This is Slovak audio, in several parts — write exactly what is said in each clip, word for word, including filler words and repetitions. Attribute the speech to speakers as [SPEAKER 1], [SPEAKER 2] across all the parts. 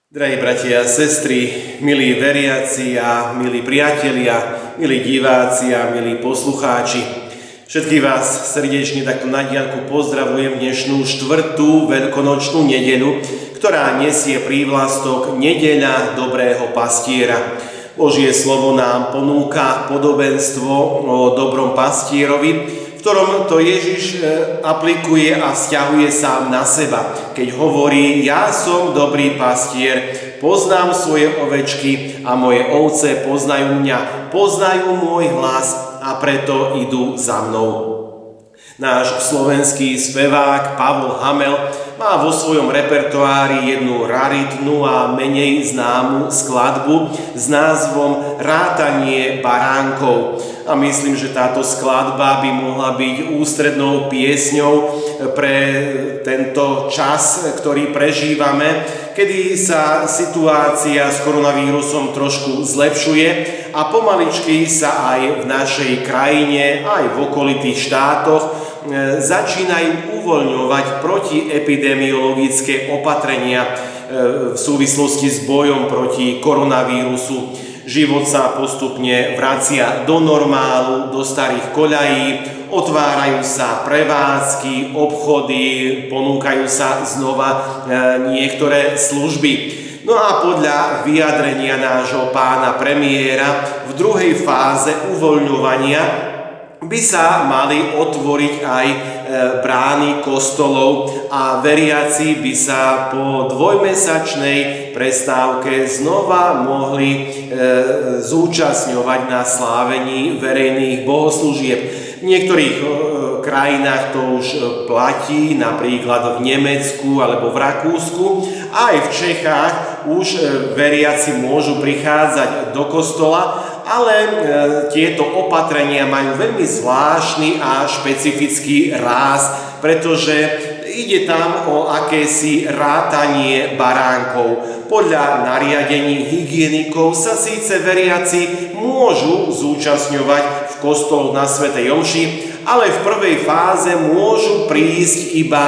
[SPEAKER 1] Drahí bratia a sestry, milí veriaci a milí priatelia, milí diváci a milí poslucháči, všetkých vás srdečne takto na diaľku pozdravujem dnešnú štvrtú veľkonočnú nedeľu, ktorá nesie prívlastok Nedeľa dobrého pastiera. Božie slovo nám ponúka podobenstvo o dobrom pastierovi, v ktorom to Ježiš aplikuje a vzťahuje sám na seba, keď hovorí: ja som dobrý pastier, poznám svoje ovečky a moje ovce poznajú mňa, poznajú môj hlas a preto idú za mnou. Náš slovenský spevák Pavol Hamel má vo svojom repertoári jednu raritnú a menej známu skladbu s názvom Rátanie baránkov. A myslím, že táto skladba by mohla byť ústrednou piesňou pre tento čas, ktorý prežívame, kedy sa situácia s koronavírusom trošku zlepšuje a pomaličky sa aj v našej krajine, aj v okolitých štátoch začínajú uvoľňovať protiepidemiologické opatrenia v súvislosti s bojom proti koronavírusu. Život sa postupne vracia do normálu, do starých koľají, otvárajú sa prevádzky, obchody, ponúkajú sa znova niektoré služby. No a podľa vyjadrenia nášho pána premiéra v druhej fáze uvoľňovania by sa mali otvoriť aj brány kostolov a veriaci by sa po dvojmesačnej prestávke znova mohli e, zúčastňovať na slávení verejných bohoslúžieb. V niektorých e, krajinách to už platí, napríklad v Nemecku alebo v Rakúsku. Aj v Čechách už e, veriaci môžu prichádzať do kostola, ale e, tieto opatrenia majú veľmi zvláštny a špecifický ráz, pretože ide tam o akési rátanie baránkov. Podľa nariadení hygienikov sa síce veriaci môžu zúčastňovať v kostoloch na svätej omši, ale v prvej fáze môžu prísť iba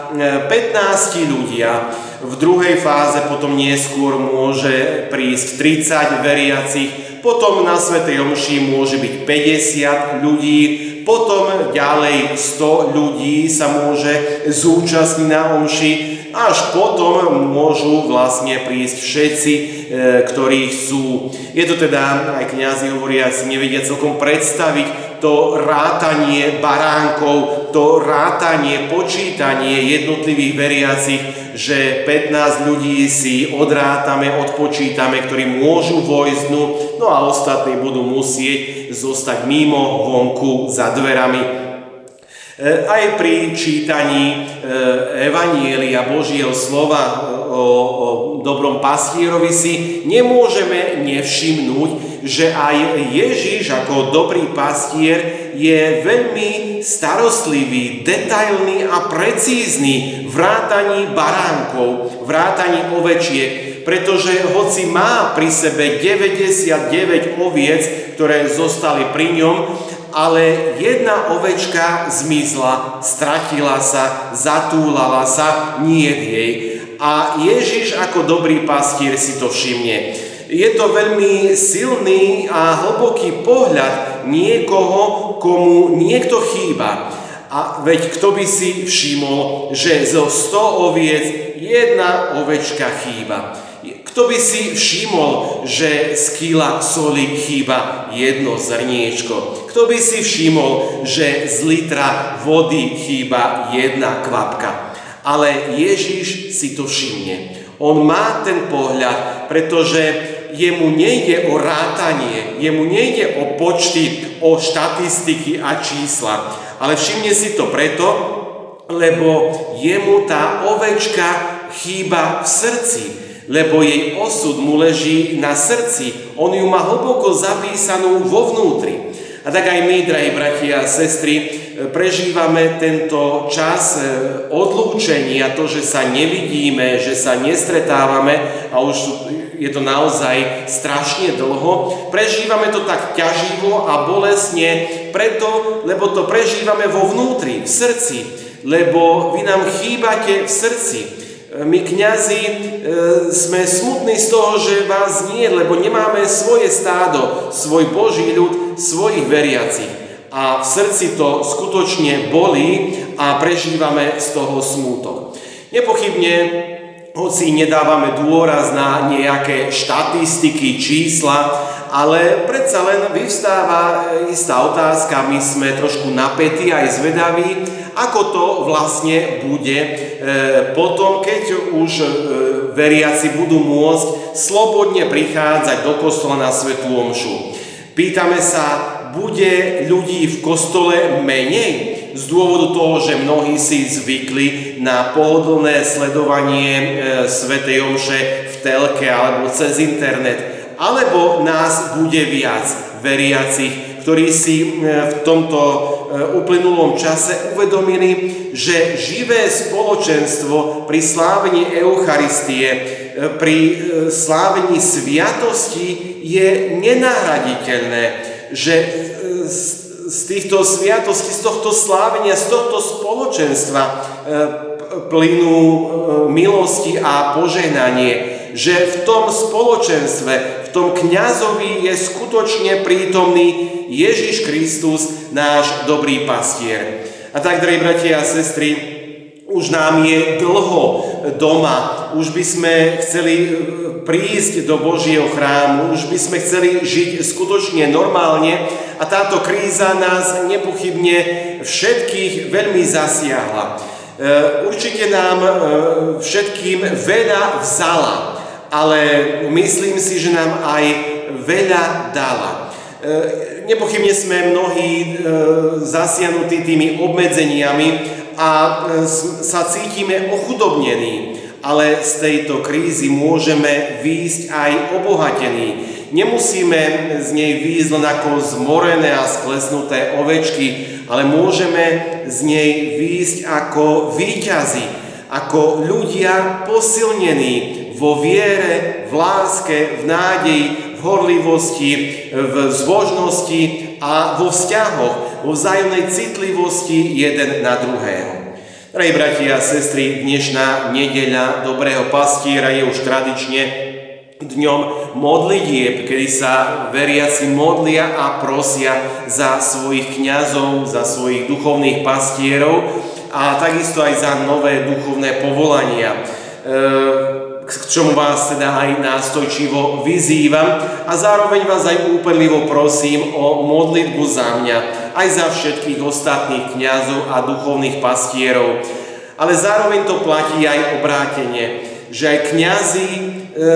[SPEAKER 1] pätnásť ľudia. V druhej fáze potom neskôr môže prísť tridsať veriacich, potom na svätej omši môže byť päťdesiat ľudí, potom ďalej sto ľudí sa môže zúčastniť na omši, až potom môžu vlastne prísť všetci, ktorí chcú. Je to teda, aj kňazi hovoria, si nevedia celkom predstaviť to rátanie baránkov, to rátanie, počítanie jednotlivých veriacich, že pätnásť ľudí si odrátame, odpočítame, ktorí môžu vojsť, no a ostatní budú musieť zostať mimo, vonku, za dverami. Aj pri čítaní Evanjelia Božieho slova o, o dobrom pastierovi si nemôžeme nevšimnúť, že aj Ježiš ako dobrý pastier je veľmi starostlivý, detailný a precízny v rátaní baránkov, v rátaní ovečiek, pretože hoci má pri sebe deväťdesiatdeväť oviec, ktoré zostali pri ňom, ale jedna ovečka zmizla, stratila sa, zatúlala sa, nie jej. A Ježiš ako dobrý pastier si to všimne. Je to veľmi silný a hlboký pohľad niekoho, komu niekto chýba. A veď kto by si všimol, že zo sto oviec jedna ovečka chýba? Kto by si všimol, že z kila soli chýba jedno zrniečko? Kto by si všimol, že z litra vody chýba jedna kvapka? Ale Ježiš si to všimne. On má ten pohľad, pretože jemu nejde o rátanie, jemu nejde o počty, o štatistiky a čísla. Ale všimne si to preto, lebo jemu tá ovečka chýba v srdci, lebo jej osud mu leží na srdci. On ju má hlboko zapísanú vo vnútri. A tak aj my, drahí bratia a sestry, prežívame tento čas odlúčenia, to, že sa nevidíme, že sa nestretávame, a už je to naozaj strašne dlho. Prežívame to tak ťaživo a bolestne, preto, lebo to prežívame vo vnútri, v srdci, lebo vy nám chýbate v srdci. My kňazi sme smutní z toho, že vás nie, lebo nemáme svoje stádo, svoj Boží ľud, svojich veriacich. A v srdci to skutočne bolí a prežívame z toho smútok. Nepochybne, hoci nedávame dôraz na nejaké štatistiky, čísla, ale predsa len vyvstáva istá otázka, my sme trošku napätí aj zvedaví, ako to vlastne bude e, potom, keď už e, veriaci budú môcť slobodne prichádzať do kostola na svätú omšu. Pýtame sa, bude ľudí v kostole menej z dôvodu toho, že mnohí si zvykli na pohodlné sledovanie e, svätej omše v telke alebo cez internet, alebo nás bude viac veriacich, ktorí si v tomto uplynulom čase uvedomili, že živé spoločenstvo pri slávení Eucharistie, pri slávení sviatosti je nenahraditeľné, že z týchto sviatostí, z tohto slávenia, z tohto spoločenstva plynú milosti a požehnanie, že v tom spoločenstve, v tom kňazovi je skutočne prítomný Ježiš Kristus, náš dobrý pastier. A tak, drahí bratia a sestry, už nám je dlho doma, už by sme chceli prísť do Božieho chrámu, už by sme chceli žiť skutočne normálne a táto kríza nás nepochybne všetkých veľmi zasiahla. Určite nám všetkým veľa vzala, ale myslím si, že nám aj veľa dala. Nepochybne sme mnohí zasiahnutí tými obmedzeniami a sa cítime ochudobnení, ale z tejto krízy môžeme výjsť aj obohatení. Nemusíme z nej výjsť len ako zmorené a sklesnuté ovečky, ale môžeme z nej výjsť ako víťazi, ako ľudia posilnení vo viere, v láske, v nádeji, v horlivosti, v zbožnosti a vo vzťahoch, vo vzájomnej citlivosti jeden na druhého. Drahí bratia a sestry, dnešná nedeľa dobrého pastiera je už tradične dňom modlitieb, kedy sa veriaci modlia a prosia za svojich kňazov, za svojich duchovných pastierov a takisto aj za nové duchovné povolania, k čomu vás teda aj nástojčivo vyzývam a zároveň vás aj úpenlivo prosím o modlitbu za mňa, aj za všetkých ostatných kňazov a duchovných pastierov. Ale zároveň to platí aj obrátenie, že aj kňazi e,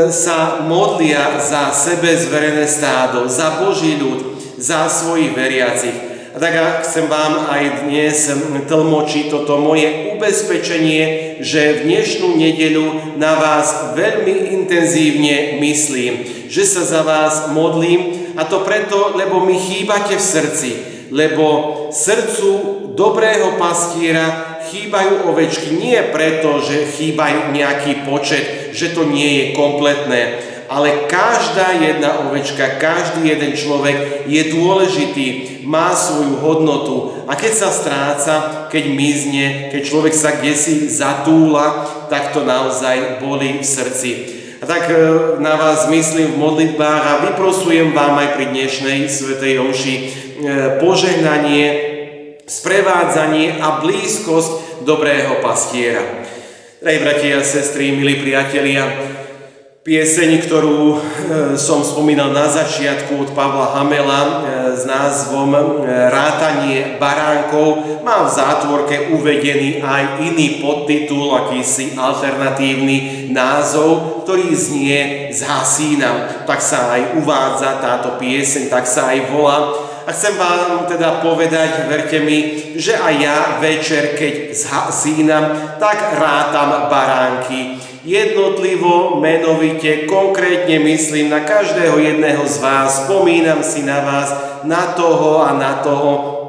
[SPEAKER 1] sa modlia za sebe zverené stádo, za Boží ľud, za svojich veriacich. A tak chcem vám aj dnes tlmočiť toto moje ubezpečenie, že v dnešnú nedeľu na vás veľmi intenzívne myslím, že sa za vás modlím a to preto, lebo mi chýbate v srdci, lebo srdcu dobrého pastiera chýbajú ovečky nie preto, že chýbajú nejaký počet, že to nie je kompletné, ale každá jedna ovečka, každý jeden človek je dôležitý, má svoju hodnotu a keď sa stráca, keď mizne, keď človek sa kdesi zatúla, tak to naozaj bolí v srdci. A tak na vás myslím v modlitbách a vyprosujem vám aj pri dnešnej svätej omši požehnanie, sprevádzanie a blízkosť dobrého pastiera. Drahí bratia a sestry, milí priatelia, pieseň, ktorú som spomínal na začiatku od Pavla Hamela s názvom Rátanie baránkov, má v zátvorke uvedený aj iný podtitul, akýsi alternatívny názov, ktorý znie Zhasínam. Tak sa aj uvádza táto pieseň, tak sa aj volá. A chcem vám teda povedať, verte mi, že aj ja večer, keď zhasínam, tak rátam baránky. Jednotlivo, menovite, konkrétne myslím na každého jedného z vás, spomínam si na vás, na toho a na toho.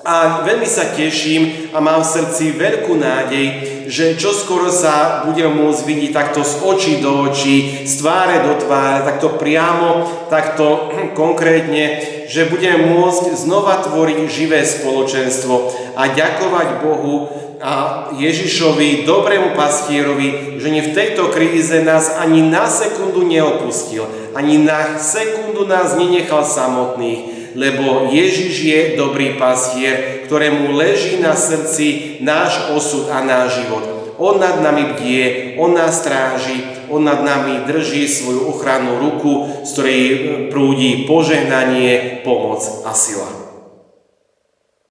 [SPEAKER 1] A veľmi sa teším a mám v srdci veľkú nádej, že čoskoro sa budem môcť vidieť takto z očí do očí, z tváre do tváre, takto priamo, takto konkrétne, že budem môcť znova tvoriť živé spoločenstvo a ďakovať Bohu a Ježišovi, dobrému pastierovi, že v tejto kríze nás ani na sekundu neopustil, ani na sekundu nás nenechal samotných, lebo Ježiš je dobrý pastier, ktorému leží na srdci náš osud a náš život. On nad nami bdie, on nás stráži, on nad nami drží svoju ochrannú ruku, z ktorej prúdi požehnanie, pomoc a sila.